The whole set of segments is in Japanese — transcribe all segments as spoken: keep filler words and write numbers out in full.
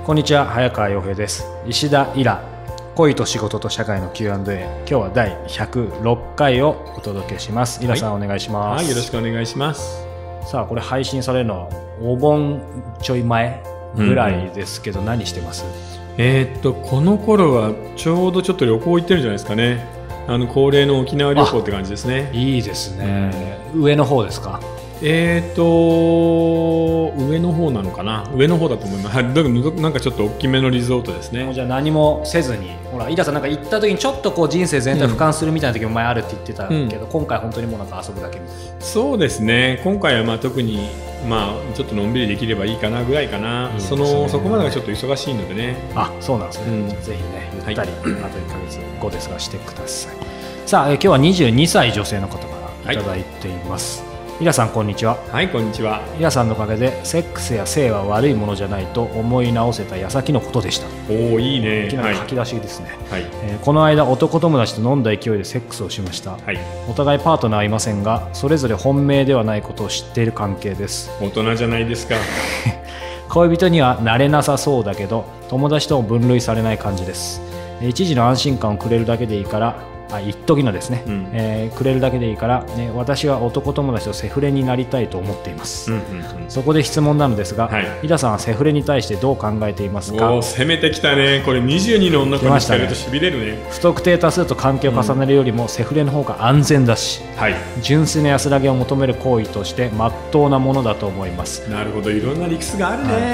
こんにちは、早川洋平です。石田イラ、恋と仕事と社会の キューアンドエー、 今日はだいひゃくろっかいをお届けします。イラさん、はい、お願いします。 はい、よろしくお願いします。 さあ、これ配信されるのはお盆ちょい前ぐらいですけど、うん、何してます？ えー、っとこの頃はちょうどちょっと旅行行ってるんじゃないですかね。あの恒例の沖縄旅行って感じですね。 いいですね、うん、上の方ですか？ えーと上の方なのかな、上の方だと思います。はい、だからなんかちょっと大きめのリゾートですね。 じゃあ何もせずに、ほら、イラさんなんか行った時にちょっとこう人生全体俯瞰するみたいな時も前あるって言ってたけど、うん、今回本当にもうなんか遊ぶだけみたいな。 そうですね、今回はまあ特にまあちょっとのんびりできればいいかなぐらいかな。いいですね、そのそこまでがちょっと忙しいのでね。 あ、そうなんですね、うん、ぜひね、ゆったり、はい、あといっかげつごですがしてください。さあ、え今日はにじゅうにさい女性の方からいただいています。はい、イラさん、こんにちは。 はい、こんにちは。 イラさんのおかげでセックスや性は悪いものじゃないと思い直せた矢先のことでした。 おお、いいね。 いきなり書き出しですね。 はい、 えー、この間男友達と飲んだ勢いでセックスをしました。はい、お互いパートナーはいませんが、それぞれ本命ではないことを知っている関係です。 大人じゃないですか。 恋人にはなれなさそうだけど、友達とも分類されない感じです。一時の安心感をくれるだけでいいから、あ、一時のですね、うん、えー、くれるだけでいいから、ね、私は男友達とセフレになりたいと思っています。うんうんうん、そこで質問なのですが、はい、イラさんはセフレに対してどう考えていますか？ おー、攻めてきたね。これにじゅうにの女の子に聞かれるとしびれるね。 不特定多数と関係を重ねるよりも、うん、セフレの方が安全だし、はい、純粋な安らぎを求める行為として真っ当なものだと思います。 なるほど、いろんな理屈があるね。はい、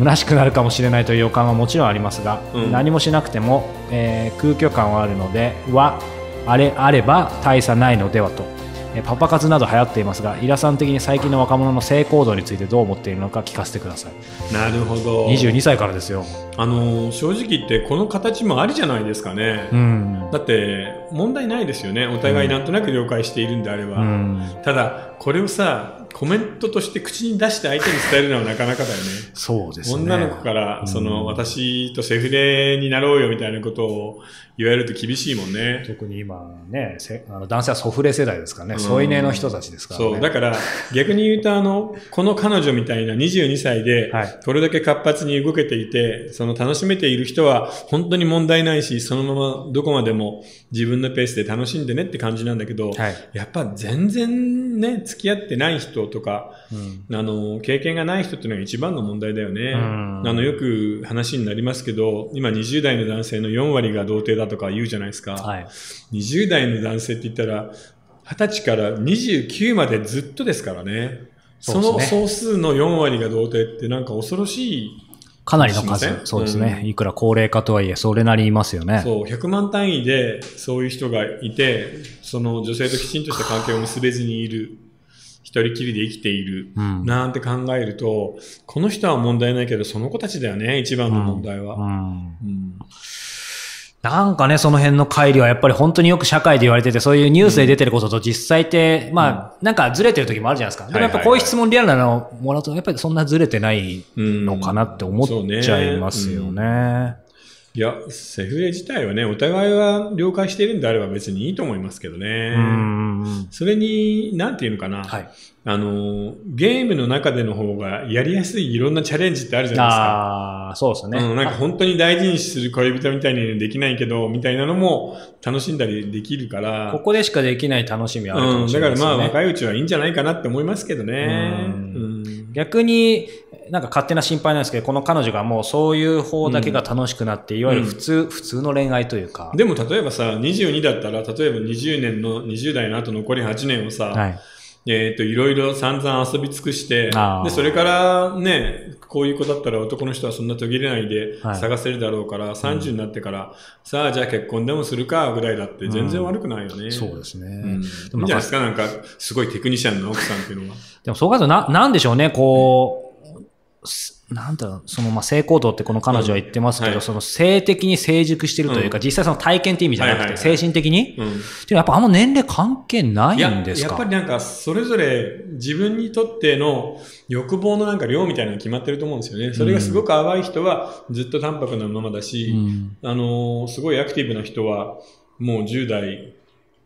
虚しくなるかもしれないという予感はもちろんありますが、うん、何もしなくても、えー、空虚感はあるのではあれあれば大差ないのではと。えパパ活など流行っていますが、イラさん的に最近の若者の性行動についてどう思っているのか聞かせてください。 なるほど。 にじゅうにさいからですよ。 あの正直言ってこの形もありじゃないですかね。うん、だって問題ないですよね。お互いなんとなく了解しているんであれば。うん、ただこれをさ、コメントとして口に出して相手に伝えるのはなかなかだよね。 そうですね。 女の子からその、うん、私とセフレになろうよみたいなことを言われると厳しいもんね。 特に今ね、あの男性はソフレ世代ですからね、添い寝の人たちですからね。 そう、だから逆に言うと、あのこの彼女みたいなにじゅうにさいでこれだけ活発に動けていて、その楽しめている人は本当に問題ないし、そのままどこまでも自分のペースで楽しんでねって感じなんだけど、はい、やっぱ全然ね、付き合ってない人とか、うん、あの経験がない人っていうのが一番の問題だよね。うん、あのよく話になりますけど、今にじゅう代の男性のよんわりが童貞だとか言うじゃないですか。はい、にじゅう代の男性って言ったらはたちからにじゅうきゅうまでずっとですからね。その総数のよんわりが童貞ってなんか恐ろしい。 かなりの数。そうですね。うん、いくら高齢化とはいえ、それなりにいますよね。 そう、ひゃくまん単位でそういう人がいて、その女性ときちんとした関係を結べずにいる。一人きりで生きている、うん、なんて考えると、この人は問題ないけど、その子たちだよね、一番の問題は。うんうんうん、 なんかね、その辺の乖離はやっぱり本当によく社会で言われてて、そういうニュースで出てることと実際って、うん、まあ、なんかずれてる時もあるじゃないですか。でもやっぱこういう質問リアルなのをもらうと、やっぱりそんなずれてないのかなって思っちゃいますよね。 いや、セフレ自体はね、お互いは了解しているんであれば別にいいと思いますけどね。うん、それに、なんていうのかな、はい、あの、ゲームの中での方がやりやすいいろんなチャレンジってあるじゃないですか。 ああ、そうですね。 うん、なんか本当に大事にする恋人みたいにできないけど、みたいなのも楽しんだりできるから。 ここでしかできない楽しみはあるかもしれないですね。 うん、だからまあ若いうちはいいんじゃないかなって思いますけどね。うん、 逆に、なんか勝手な心配なんですけど、この彼女がもうそういう方だけが楽しくなって、うん、いわゆる普通、うん、普通の恋愛というか。 でも例えばさ、にじゅうにだったら、例えばにじゅうねんの、にじゅう代の後残りはちねんをさ、はい、えっと、いろいろ散々遊び尽くして、で、それからね、こういう子だったら男の人はそんな途切れないで探せるだろうから、はい、さんじゅうになってから、うん、さあ、じゃあ結婚でもするか、ぐらいだって全然悪くないよね。うん、 そうですね。うん、 いいんじゃないですか、なんか、すごいテクニシャンの奥さんっていうのは。 でもそう考えると、な、なんでしょうね、こう、なんだろう、その、ま、性行動ってこの彼女は言ってますけど、うんはい、その性的に成熟してるというか、うん、実際その体験って意味じゃなくて、はいはいはい、精神的に、うん、っていうのはやっぱあんま年齢関係ないんですか？ やっぱりなんか、それぞれ自分にとっての欲望のなんか量みたいなのが決まってると思うんですよね。それがすごく淡い人はずっと淡白なままだし、うん、あのー、すごいアクティブな人はもうじゅう代、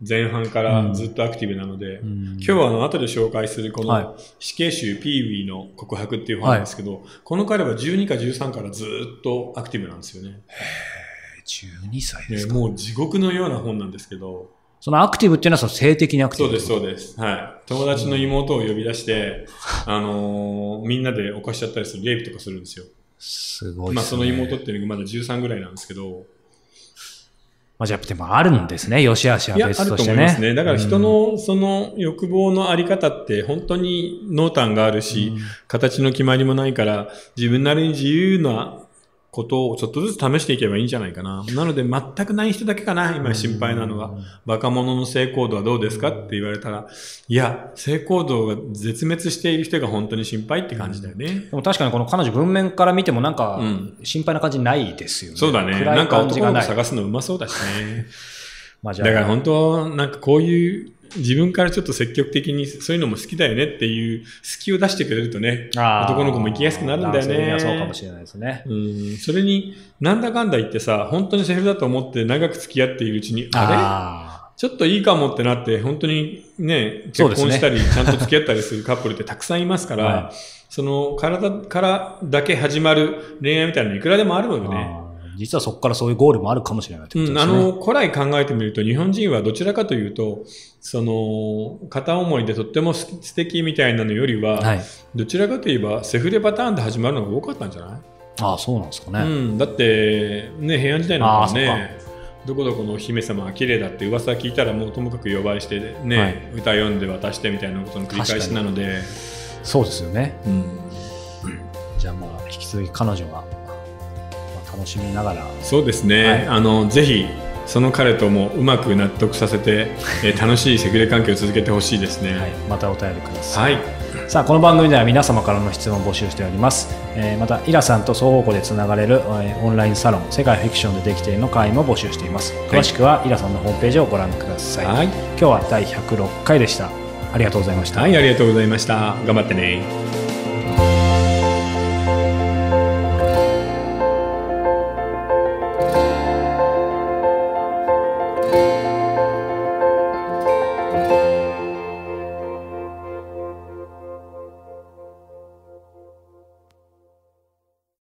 前半からずっとアクティブなので、うん、今日はあの後で紹介するこの死刑囚ピーウィーの告白っていう本なんですけど、はい、この彼はじゅうにかじゅうさんからずっとアクティブなんですよね。へー、 じゅうにさいですか。 ね、もう地獄のような本なんですけど、 そのアクティブっていうのはその性的にアクティブ？ そうです、そうです。はい。友達の妹を呼び出して、あのー、みんなで犯しちゃったりする、レイプとかするんですよ。 すごいですね。 まあその妹っていうのがまだじゅうさんぐらいなんですけど、 まあ、じゃあでもあるんですね、良し悪しは別としてね。 いや、あると思いますね。だから人のその欲望のあり方って本当に濃淡があるし、うん、形の決まりもないから、自分なりに自由なことをちょっとずつ試していけばいいんじゃないかな。なので全くない人だけかな、今心配なのが。若者の性行動はどうですかって言われたら、いや、性行動が絶滅している人が本当に心配って感じだよね。 でも確かにこの彼女文面から見てもなんか心配な感じないですよね。 うん、そうだね。なんか男の子探すのうまそうだしね。まあじゃあだから本当なんかこういう自分からちょっと積極的にそういうのも好きだよねっていう隙を出してくれるとね、男の子も行きやすくなるんだよね。 そうかもしれないですね。 うん。それになんだかんだ言ってさ、本当にセフだと思って長く付き合っているうちに、あれちょっといいかもってなって本当にね、結婚したり、ちゃんと付き合ったりするカップルってたくさんいますから、はい、その体からだけ始まる恋愛みたいなのいくらでもあるのでね。 実はそこからそういうゴールもあるかもしれないってことですね。 うん、あの、古来考えてみると、日本人はどちらかというと、その、片思いでとっても素敵みたいなのよりは、はい、どちらかといえば、セフレパターンで始まるのが多かったんじゃない？ ああ、そうなんですかね。うん、 だって、ね、平安時代なんかね、どこどこの姫様が綺麗だって噂聞いたら、もうともかく呼ばれしてね、はい、歌読んで渡してみたいなことの繰り返しなので。 そうですよね。うん、じゃあまあ、引き続き彼女は、楽しみながら。 そうですね、はい、あのぜひその彼ともうまく納得させて、えー、楽しいセフレ関係を続けてほしいですね、 はい、またお便りください、はい、さあこの番組では皆様からの質問を募集しております、えー、またイラさんと双方向でつながれる、えー、オンラインサロン世界フィクションでできているの会も募集しています。詳しくはイラさんのホームページをご覧ください、はい、今日はだいひゃくろっかいでした。ありがとうございました。 はい、ありがとうございました。頑張ってね。